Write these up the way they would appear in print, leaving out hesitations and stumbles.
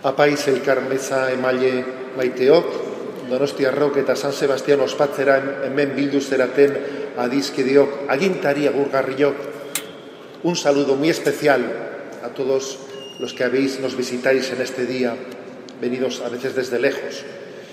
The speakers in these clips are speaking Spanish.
Apaiz elkarmeza emaile maiteok, Donostiarrok eta San Sebastian ospatzeran hemen bildu zeraten adizkideok, agintari agurgarriok, un saludo muy especial a todos los que nos visitáis en este día, venidos a veces desde lejos.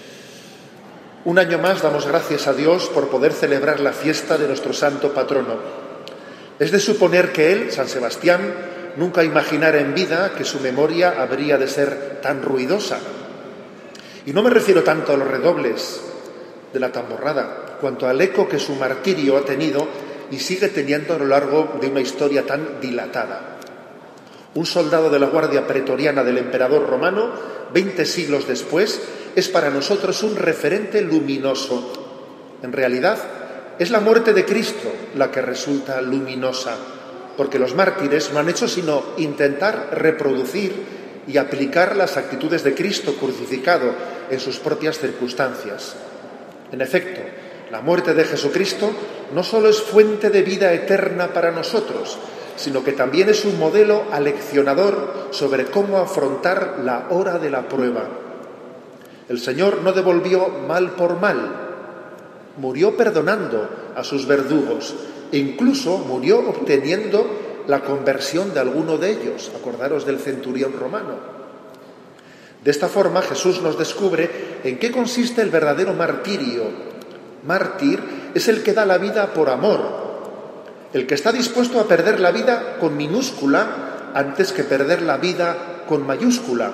Un año más damos gracias a Dios por poder celebrar la fiesta de nuestro santo patrono. Es de suponer que él, San Sebastián, nunca imaginara en vida que su memoria habría de ser tan ruidosa. Y no me refiero tanto a los redobles de la tamborrada, cuanto al eco que su martirio ha tenido y sigue teniendo a lo largo de una historia tan dilatada. Un soldado de la Guardia Pretoriana del emperador romano, 20 siglos después, es para nosotros un referente luminoso. En realidad, es la muerte de Cristo la que resulta luminosa, porque los mártires no han hecho sino intentar reproducir y aplicar las actitudes de Cristo crucificado en sus propias circunstancias. En efecto, la muerte de Jesucristo no solo es fuente de vida eterna para nosotros, sino que también es un modelo aleccionador sobre cómo afrontar la hora de la prueba. El Señor no devolvió mal por mal, murió perdonando a sus verdugos e incluso murió obteniendo la conversión de alguno de ellos. Acordaros del centurión romano. De esta forma Jesús nos descubre en qué consiste el verdadero martirio. Mártir es el que da la vida por amor, el que está dispuesto a perder la vida con minúscula antes que perder la vida con mayúscula,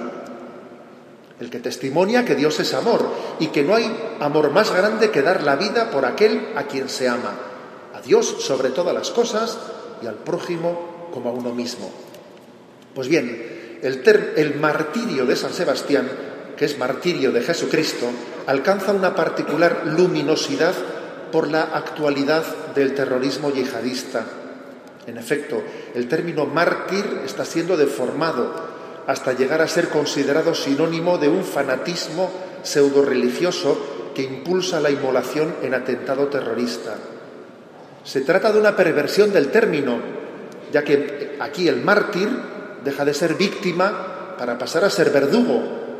el que testimonia que Dios es amor y que no hay amor más grande que dar la vida por aquel a quien se ama, a Dios sobre todas las cosas y al prójimo como a uno mismo. Pues bien, el martirio de San Sebastián, que es martirio de Jesucristo, alcanza una particular luminosidad por la actualidad del terrorismo yihadista. En efecto, el término mártir está siendo deformado hasta llegar a ser considerado sinónimo de un fanatismo pseudo-religioso que impulsa la inmolación en atentado terrorista. Se trata de una perversión del término, ya que aquí el mártir deja de ser víctima para pasar a ser verdugo.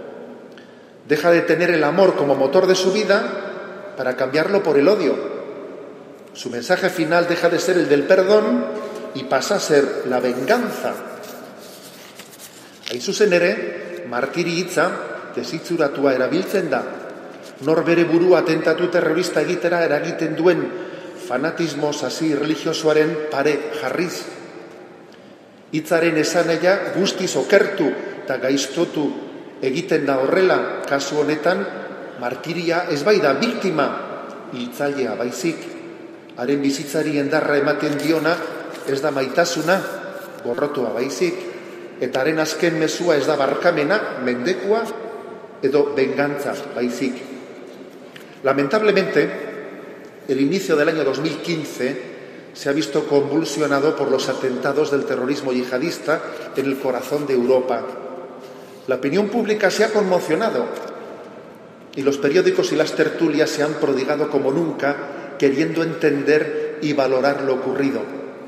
Deja de tener el amor como motor de su vida para cambiarlo por el odio. Su mensaje final deja de ser el del perdón y pasa a ser la venganza. Hain zuzen ere, martiri hitza desitzuratua erabiltzen da. Norbere burua atentatu terrorista egitera eragiten duen fanatismo sasi religiosoaren pare jarriz. Hitzaren esanahia guztiz okertu eta gaiztotu egiten da horrela, kasu honetan, martiria ez bai da biktima, hiltzailea baizik. Haren bizitzari endarra ematen diona ez da maitasuna, gorrotua baizik, eta haren azken mezua ez da barkamena, mendekua edo venganza baizik. Lamentablemente, el inicio del año 2015 se ha visto convulsionado por los atentados del terrorismo yihadista en el corazón de Europa. La opinión pública se ha conmocionado y los periódicos y las tertulias se han prodigado como nunca, queriendo entender y valorar lo ocurrido.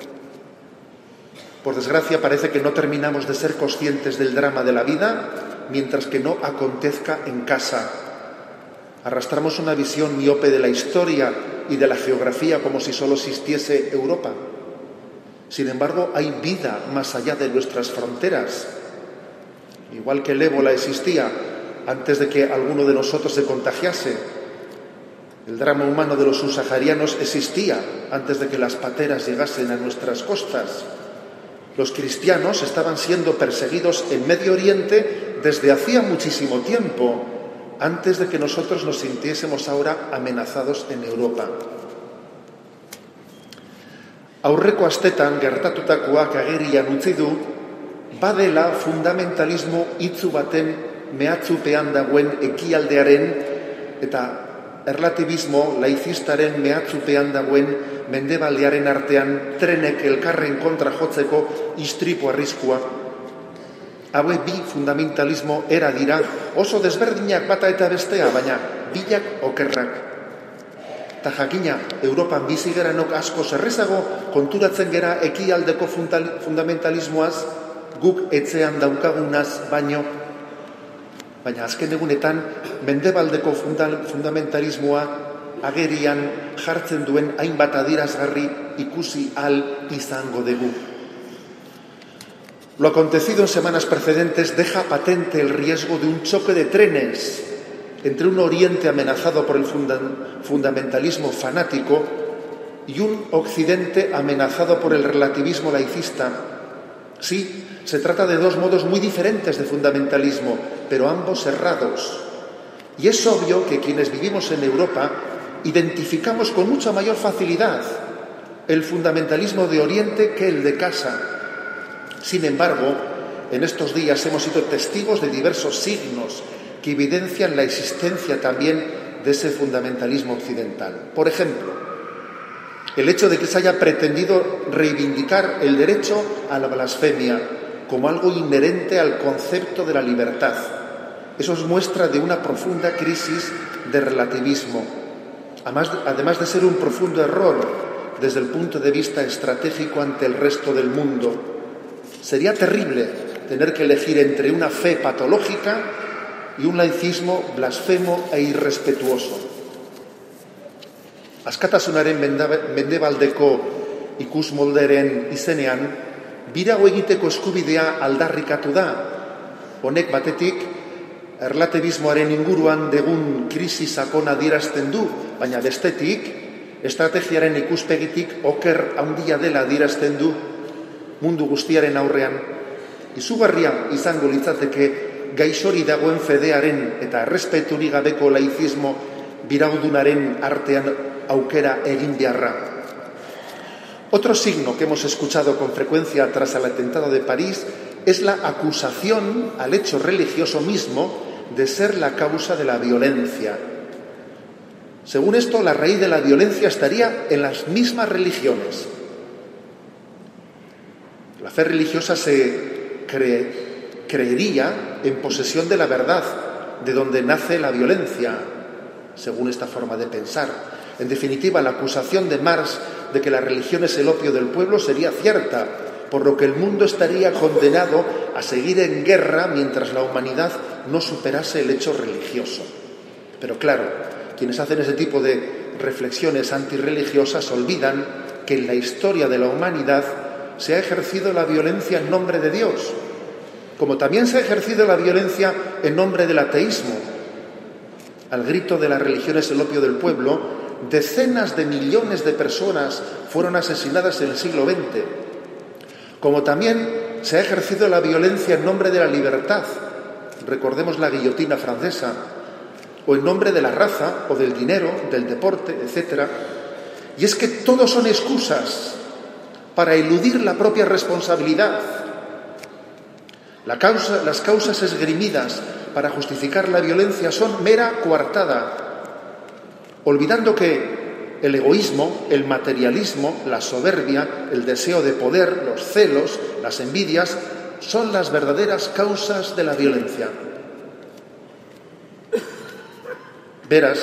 Por desgracia, parece que no terminamos de ser conscientes del drama de la vida mientras que no acontezca en casa. Arrastramos una visión miope de la historia y de la geografía como si solo existiese Europa. Sin embargo, hay vida más allá de nuestras fronteras. Igual que el ébola existía antes de que alguno de nosotros se contagiase, el drama humano de los subsaharianos existía antes de que las pateras llegasen a nuestras costas. Los cristianos estaban siendo perseguidos en Medio Oriente desde hacía muchísimo tiempo, antes de que nosotros nos sintiésemos ahora amenazados en Europa. Aurreko astetan gertatutakoak agerian utzi du, badela fundamentalismo hitzu baten mehatzupean dagoen ekialdearen eta erlatibismo laizistaren mehatzupean dagoen mendebaldearen artean trenek elkarren kontra jotzeko istripu arriskua. Haue bi fundamentalismo era dira, oso desberdinak bata eta bestea, baina bilak okerrak. Ta jakina, Europan bizi geranok asko zerrezago konturatzen gera ekialdeko fundamentalismoaz, guk etxean daukagunaz baino. baina azken egunetan mendebaldeko fundamentalismoa agerian jartzen duen hainbat adierazgarri ikusi ahal izango dugu. Lo acontecido en semanas precedentes deja patente el riesgo de un choque de trenes entre un Oriente amenazado por el fundamentalismo fanático y un Occidente amenazado por el relativismo laicista. Sí, se trata de dos modos muy diferentes de fundamentalismo, pero ambos errados. Y es obvio que quienes vivimos en Europa identificamos con mucha mayor facilidad el fundamentalismo de Oriente que el de casa. Sin embargo, en estos días hemos sido testigos de diversos signos que evidencian la existencia también de ese fundamentalismo occidental. Por ejemplo, el hecho de que se haya pretendido reivindicar el derecho a la blasfemia como algo inherente al concepto de la libertad. Eso es muestra de una profunda crisis de relativismo, además de ser un profundo error desde el punto de vista estratégico ante el resto del mundo. Sería terrible tener que elegir entre una fe patológica y un laicismo blasfemo e irrespetuoso. Askatasunaren mendebaldeko ikusmolderen izenean, birago egiteko eskubidea aldarrikatu da. Honek batetik, erlatibismoaren inguruan degun krisi sakona adierazten du, baina bestetik, estrategiaren ikuspegitik oker handia dela adierazten du mundu guztiaren aurrean. Izugarria izango litzateke gaixori dagoen fedearen eta errespeturik gabeko laizismo biraudunaren artean aukera egin beharra. Otro signo que hemos escuchado con frecuencia tras el atentado de París es la acusación al hecho religioso mismo de ser la causa de la violencia. Según esto, la raíz de la violencia estaría en las mismas religiones. La fe religiosa se creería en posesión de la verdad, de donde nace la violencia, según esta forma de pensar. En definitiva, la acusación de Marx de que la religión es el opio del pueblo sería cierta, por lo que el mundo estaría condenado a seguir en guerra mientras la humanidad no superase el hecho religioso. Pero claro, quienes hacen ese tipo de reflexiones antirreligiosas olvidan que en la historia de la humanidad se ha ejercido la violencia en nombre de Dios, como también se ha ejercido la violencia en nombre del ateísmo. Al grito de la religión es el opio del pueblo, decenas de millones de personas fueron asesinadas en el siglo XX, como también se ha ejercido la violencia en nombre de la libertad, recordemos la guillotina francesa, o en nombre de la raza, o del dinero, del deporte, etc. Y es que todos son excusas para eludir la propia responsabilidad. Las causas esgrimidas para justificar la violencia son mera coartada, olvidando que el egoísmo, el materialismo, la soberbia, el deseo de poder, los celos, las envidias, son las verdaderas causas de la violencia. Beraz,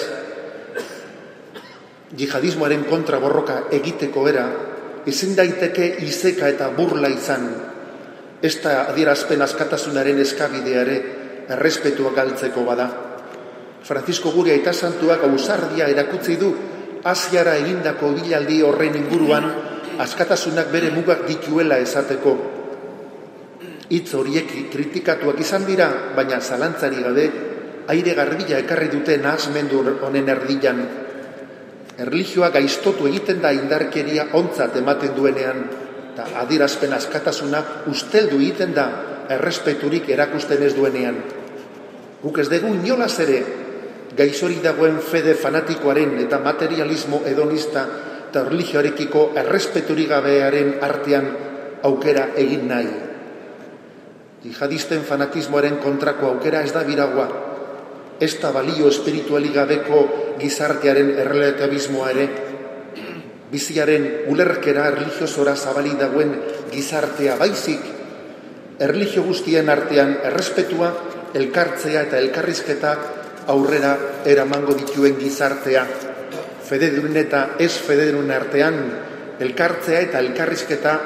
jihadismoaren kontra borroka egiteko era, ezin daiteke izeka eta burla izan, esta adierazpen askatasunaren eskabideare errespetua galtzeko bada. Francisco Guri aita santuak ausardia erakutsi du Asiara egindako bilaldi horren inguruan askatasunak bere mugak dituela esateko. Hitz horiek kritikatuak izan dira, baina zalantzari gabe aire garbila ekarri dute nahasmendu honen erdian. Erlijioa gaiztotu egiten da indarkeria ontzat ematen duenean, eta adierazpen askatasuna usteldu egiten da errespeturik erakusten ez duenean. Guk ez dugu inolaz ere gaixori dagoen fede fanatikoaren eta materialismo hedonista eta erlijioarekiko errespeturik gabearen artean aukera egin nahi. Jihadisten fanatismoaren kontrako aukera ez da biragoa. Ez da balio espiritualik gabeko gizartearen errelativismoa ere, biziaren ulerkera erlijiozora zabalik dagoen gizartea baizik, erlijio guztien artean errespetua, elkartzea eta elkarrizketa aurrera eramango dituen gizartea. Fededun eta ez fededun artean elkartzea eta elkarrizketa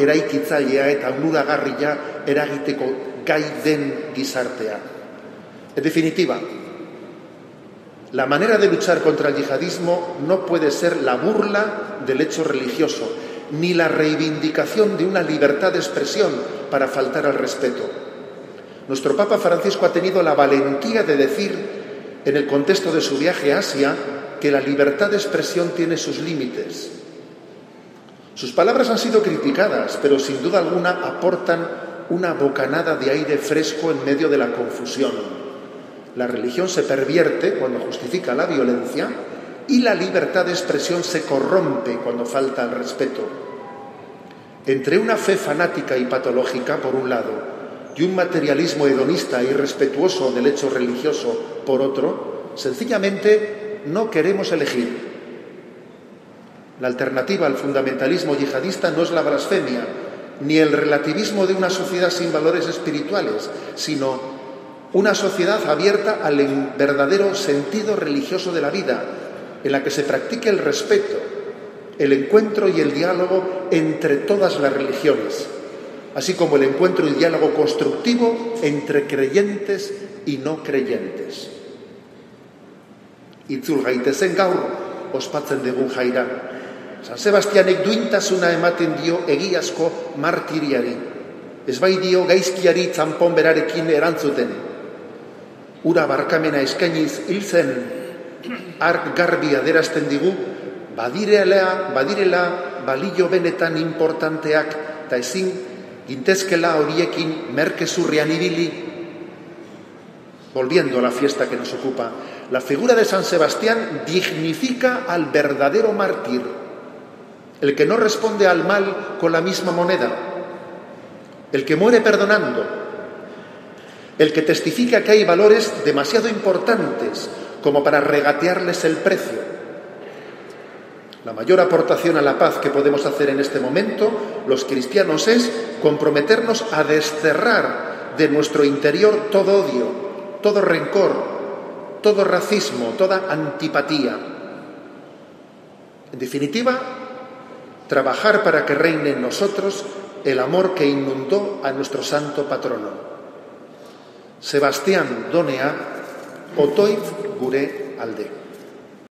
eraikitzailea eta onuragarria eragiteko gai den gizartea. En definitiva, la manera de luchar contra el yihadismo no puede ser la burla del hecho religioso, ni la reivindicación de una libertad de expresión para faltar al respeto. Nuestro Papa Francisco ha tenido la valentía de decir, en el contexto de su viaje a Asia, que la libertad de expresión tiene sus límites. Sus palabras han sido criticadas, pero sin duda alguna aportan una bocanada de aire fresco en medio de la confusión. La religión se pervierte cuando justifica la violencia y la libertad de expresión se corrompe cuando falta el respeto. Entre una fe fanática y patológica, por un lado, y un materialismo hedonista e irrespetuoso del hecho religioso, por otro, sencillamente no queremos elegir. La alternativa al fundamentalismo yihadista no es la blasfemia, ni el relativismo de una sociedad sin valores espirituales, sino una sociedad abierta al verdadero sentido religioso de la vida, en la que se practique el respeto, el encuentro y el diálogo entre todas las religiones, así como el encuentro y diálogo constructivo entre creyentes y no creyentes. Itzul gaitezen gaur ospatzen dugun jaira. San Sebastianek duintasuna ematen dio egiazko martiriari. Ez bai dio gaizkiari txanpon berarekin erantzuten. Ura barkamena eskainiz hil zen, ark garbi adierazten digu, badirela balio benetan importanteak, eta ezin gintezkela horiekin merkezurrian ibili. Volviendo a la fiesta que nos ocupa, la figura de San Sebastián dignifica al verdadero mártir, el que no responde al mal con la misma moneda, el que muere perdonando, el que testifica que hay valores demasiado importantes como para regatearles el precio. La mayor aportación a la paz que podemos hacer en este momento, los cristianos, es comprometernos a desterrar de nuestro interior todo odio, todo rencor, todo racismo, toda antipatía. En definitiva, trabajar para que reine en nosotros el amor que inundó a nuestro santo patrono. Sebastián donea, otoitz gure alde.